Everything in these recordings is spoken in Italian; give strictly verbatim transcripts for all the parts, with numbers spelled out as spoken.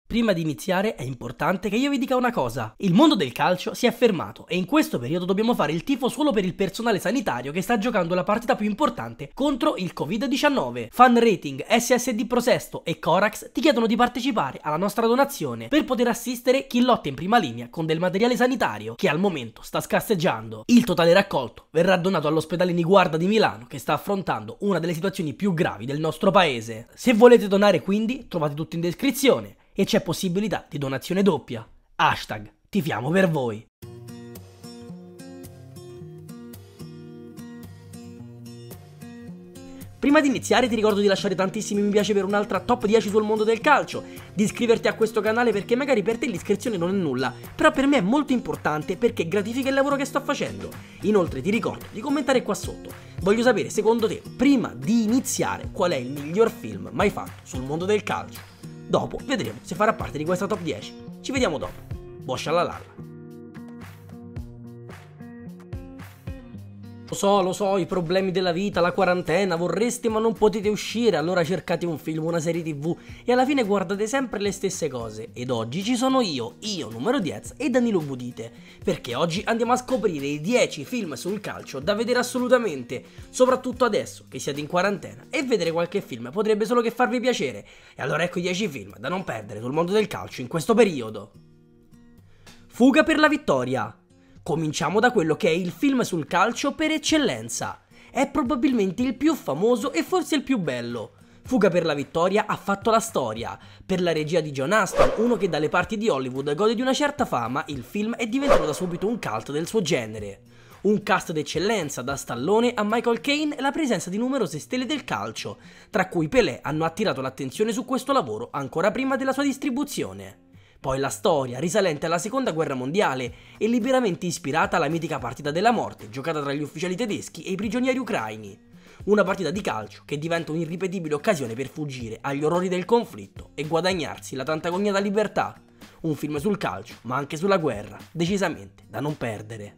Prima di iniziare è importante che io vi dica una cosa. Il mondo del calcio si è fermato e in questo periodo dobbiamo fare il tifo solo per il personale sanitario che sta giocando la partita più importante contro il covid diciannove. Fan Rating, S S D Prosesto e Corax ti chiedono di partecipare alla nostra donazione per poter assistere chi lotta in prima linea con del materiale sanitario che al momento sta scarseggiando. Il totale raccolto verrà donato all'ospedale Niguarda di Milano che sta affrontando una delle situazioni più gravi del nostro paese. Se volete donare quindi trovate tutto in descrizione. E c'è possibilità di donazione doppia. Hashtag tifiamo per voi. Prima di iniziare ti ricordo di lasciare tantissimi mi piace per un'altra top dieci sul mondo del calcio, di iscriverti a questo canale perché magari per te l'iscrizione non è nulla, però per me è molto importante perché gratifica il lavoro che sto facendo. Inoltre ti ricordo di commentare qua sotto. Voglio sapere secondo te, prima di iniziare, qual è il miglior film mai fatto sul mondo del calcio. Dopo vedremo se farà parte di questa top dieci. Ci vediamo dopo. Boscialalalla. Lo so, lo so, i problemi della vita, la quarantena, vorreste ma non potete uscire, allora cercate un film, una serie tv e alla fine guardate sempre le stesse cose. Ed oggi ci sono io, io numero dieci e Danilo Budite, perché oggi andiamo a scoprire i dieci film sul calcio da vedere assolutamente, soprattutto adesso che siete in quarantena, e vedere qualche film potrebbe solo che farvi piacere. E allora ecco i dieci film da non perdere sul mondo del calcio in questo periodo. Fuga per la vittoria. Cominciamo da quello che è il film sul calcio per eccellenza. È probabilmente il più famoso e forse il più bello. Fuga per la vittoria ha fatto la storia. Per la regia di John Huston, uno che dalle parti di Hollywood gode di una certa fama, il film è diventato da subito un cult del suo genere. Un cast d'eccellenza, da Stallone a Michael Caine e la presenza di numerose stelle del calcio, tra cui Pelé, hanno attirato l'attenzione su questo lavoro ancora prima della sua distribuzione. Poi la storia, risalente alla seconda guerra mondiale e liberamente ispirata alla mitica partita della morte, giocata tra gli ufficiali tedeschi e i prigionieri ucraini. Una partita di calcio che diventa un'irripetibile occasione per fuggire agli orrori del conflitto e guadagnarsi la tanto agognata libertà. Un film sul calcio, ma anche sulla guerra, decisamente da non perdere.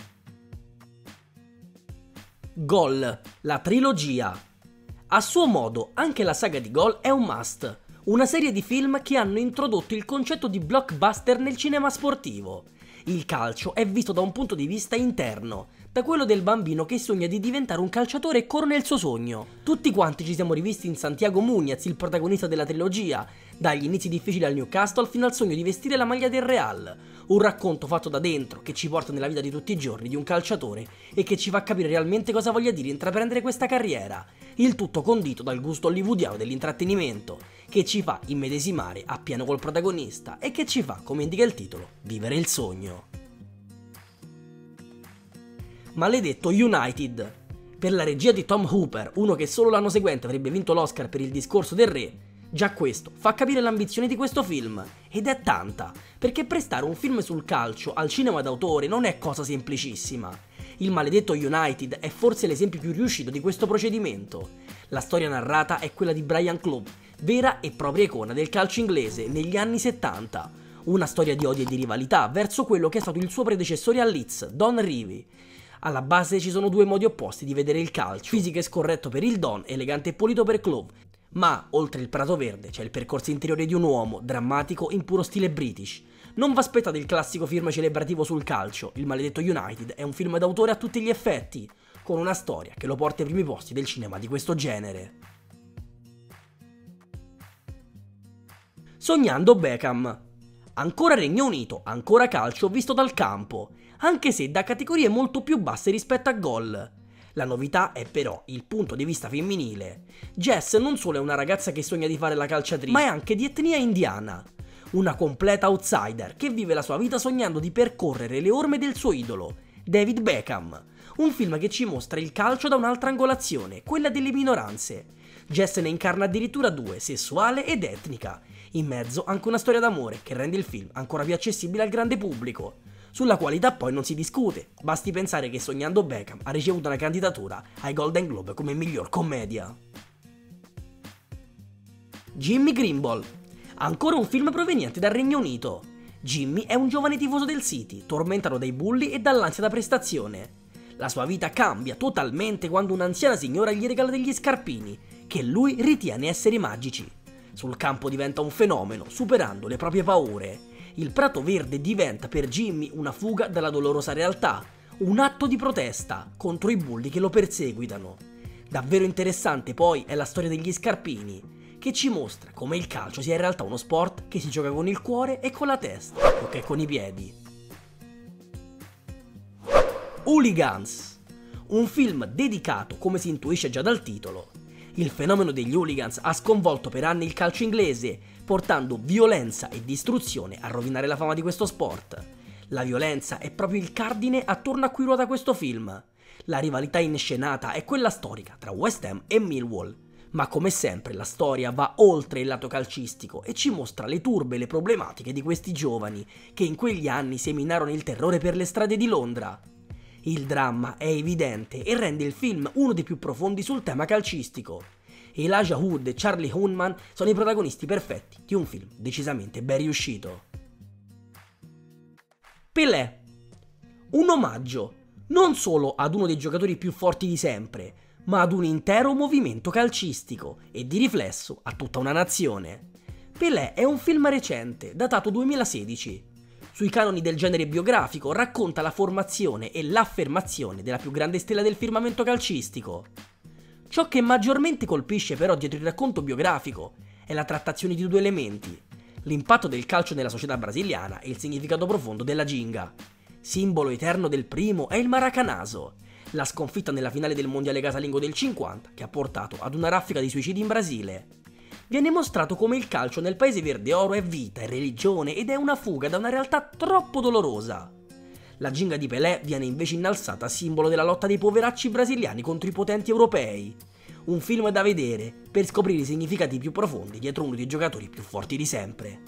Gol, la trilogia. A suo modo, anche la saga di Gol è un must. Una serie di film che hanno introdotto il concetto di blockbuster nel cinema sportivo. Il calcio è visto da un punto di vista interno, da quello del bambino che sogna di diventare un calciatore e corre nel suo sogno. Tutti quanti ci siamo rivisti in Santiago Muñez, il protagonista della trilogia, dagli inizi difficili al Newcastle fino al sogno di vestire la maglia del Real. Un racconto fatto da dentro che ci porta nella vita di tutti i giorni di un calciatore e che ci fa capire realmente cosa voglia dire intraprendere questa carriera. Il tutto condito dal gusto hollywoodiano dell'intrattenimento, che ci fa immedesimare appieno col protagonista e che ci fa, come indica il titolo, vivere il sogno. Maledetto United. Per la regia di Tom Hooper, uno che solo l'anno seguente avrebbe vinto l'Oscar per Il discorso del re, già questo fa capire l'ambizione di questo film, ed è tanta, perché prestare un film sul calcio al cinema d'autore non è cosa semplicissima. Il maledetto United è forse l'esempio più riuscito di questo procedimento. La storia narrata è quella di Brian Clough, vera e propria icona del calcio inglese negli anni settanta. Una storia di odio e di rivalità verso quello che è stato il suo predecessore a Leeds, Don Revie. Alla base ci sono due modi opposti di vedere il calcio, fisico e scorretto per il Don, elegante e pulito per Clough. Ma, oltre il prato verde, c'è il percorso interiore di un uomo, drammatico in puro stile British. Non vi aspettate il classico film celebrativo sul calcio, il maledetto United è un film d'autore a tutti gli effetti, con una storia che lo porta ai primi posti del cinema di questo genere. Sognando Beckham. Ancora Regno Unito, ancora calcio visto dal campo, anche se da categorie molto più basse rispetto a Gol. La novità è però il punto di vista femminile. Jess non solo è una ragazza che sogna di fare la calciatrice, ma è anche di etnia indiana. Una completa outsider che vive la sua vita sognando di percorrere le orme del suo idolo, David Beckham. Un film che ci mostra il calcio da un'altra angolazione, quella delle minoranze. Jess ne incarna addirittura due, sessuale ed etnica. In mezzo anche una storia d'amore che rende il film ancora più accessibile al grande pubblico. Sulla qualità poi non si discute, basti pensare che Sognando Beckham ha ricevuto una candidatura ai Golden Globe come miglior commedia. Jimmy Greenball. Ancora un film proveniente dal Regno Unito. Jimmy è un giovane tifoso del City, tormentato dai bulli e dall'ansia da prestazione. La sua vita cambia totalmente quando un'anziana signora gli regala degli scarpini, che lui ritiene essere magici. Sul campo diventa un fenomeno, superando le proprie paure. Il prato verde diventa per Jimmy una fuga dalla dolorosa realtà, un atto di protesta contro i bulli che lo perseguitano. Davvero interessante poi è la storia degli scarpini, che ci mostra come il calcio sia in realtà uno sport che si gioca con il cuore e con la testa, più che con i piedi. Hooligans, un film dedicato, come si intuisce già dal titolo. Il fenomeno degli hooligans ha sconvolto per anni il calcio inglese, portando violenza e distruzione a rovinare la fama di questo sport. La violenza è proprio il cardine attorno a cui ruota questo film. La rivalità inscenata è quella storica tra West Ham e Millwall, ma come sempre la storia va oltre il lato calcistico e ci mostra le turbe e le problematiche di questi giovani che in quegli anni seminarono il terrore per le strade di Londra. Il dramma è evidente e rende il film uno dei più profondi sul tema calcistico. Elijah Wood e Charlie Hunnam sono i protagonisti perfetti di un film decisamente ben riuscito. Pelé, un omaggio non solo ad uno dei giocatori più forti di sempre, ma ad un intero movimento calcistico e di riflesso a tutta una nazione. Pelé è un film recente, datato duemilasedici. Sui canoni del genere biografico racconta la formazione e l'affermazione della più grande stella del firmamento calcistico. Ciò che maggiormente colpisce però dietro il racconto biografico è la trattazione di due elementi: l'impatto del calcio nella società brasiliana e il significato profondo della ginga. Simbolo eterno del primo è il maracanazo, la sconfitta nella finale del mondiale casalingo del cinquanta che ha portato ad una raffica di suicidi in Brasile. Viene mostrato come il calcio nel paese verde oro è vita, è religione ed è una fuga da una realtà troppo dolorosa. La ginga di Pelé viene invece innalzata a simbolo della lotta dei poveracci brasiliani contro i potenti europei. Un film da vedere per scoprire i significati più profondi dietro uno dei giocatori più forti di sempre.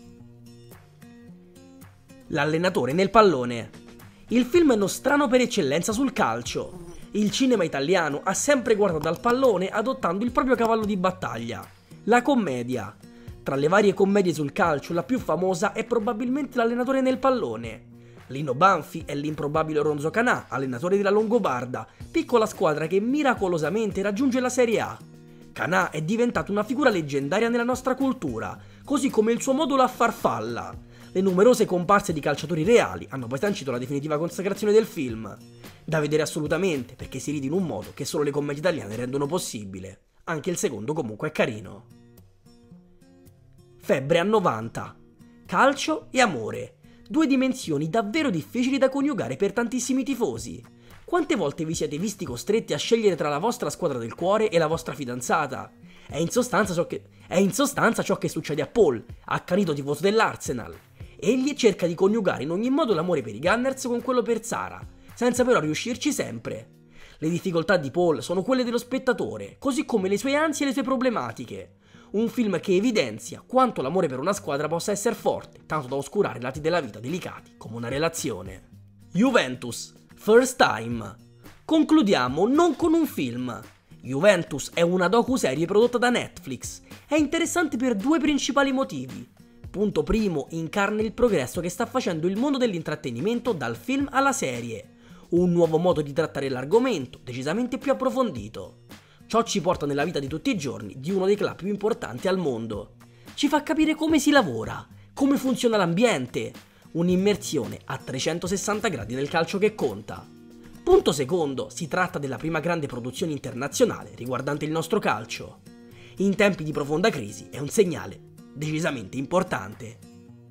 L'allenatore nel pallone. Il film nostrano per eccellenza sul calcio. Il cinema italiano ha sempre guardato al pallone adottando il proprio cavallo di battaglia: la commedia. Tra le varie commedie sul calcio, la più famosa è probabilmente L'allenatore nel pallone. Lino Banfi è l'improbabile Ronzo Canà, allenatore della Longobarda, piccola squadra che miracolosamente raggiunge la Serie A. Canà è diventato una figura leggendaria nella nostra cultura, così come il suo modulo a farfalla. Le numerose comparse di calciatori reali hanno poi sancito la definitiva consacrazione del film. Da vedere assolutamente, perché si ride in un modo che solo le commedie italiane rendono possibile. Anche il secondo comunque è carino. Febbre a novanta. Calcio e amore. Due dimensioni davvero difficili da coniugare per tantissimi tifosi. Quante volte vi siete visti costretti a scegliere tra la vostra squadra del cuore e la vostra fidanzata? È in sostanza ciò che, è in sostanza ciò che succede a Paul, accanito tifoso dell'Arsenal. Egli cerca di coniugare in ogni modo l'amore per i Gunners con quello per Sara, senza però riuscirci sempre. Le difficoltà di Paul sono quelle dello spettatore, così come le sue ansie e le sue problematiche. Un film che evidenzia quanto l'amore per una squadra possa essere forte, tanto da oscurare lati della vita delicati come una relazione. Juventus, First Time. Concludiamo non con un film. Juventus è una docuserie prodotta da Netflix. È interessante per due principali motivi. Punto primo, incarna il progresso che sta facendo il mondo dell'intrattenimento dal film alla serie. Un nuovo modo di trattare l'argomento, decisamente più approfondito. Ciò ci porta nella vita di tutti i giorni di uno dei club più importanti al mondo. Ci fa capire come si lavora, come funziona l'ambiente, un'immersione a trecentosessanta gradi nel calcio che conta. Punto secondo, si tratta della prima grande produzione internazionale riguardante il nostro calcio. In tempi di profonda crisi è un segnale decisamente importante.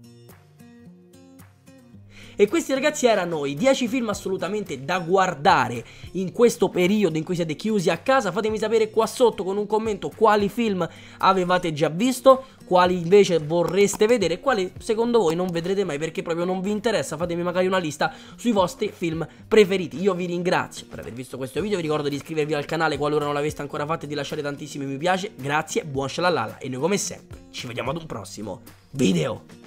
E questi ragazzi erano i dieci film assolutamente da guardare in questo periodo in cui siete chiusi a casa. Fatemi sapere qua sotto con un commento quali film avevate già visto, quali invece vorreste vedere, quali secondo voi non vedrete mai perché proprio non vi interessa. Fatemi magari una lista sui vostri film preferiti. Io vi ringrazio per aver visto questo video, vi ricordo di iscrivervi al canale qualora non l'aveste ancora fatto e di lasciare tantissimi mi piace. Grazie, buon shalala e noi come sempre ci vediamo ad un prossimo video.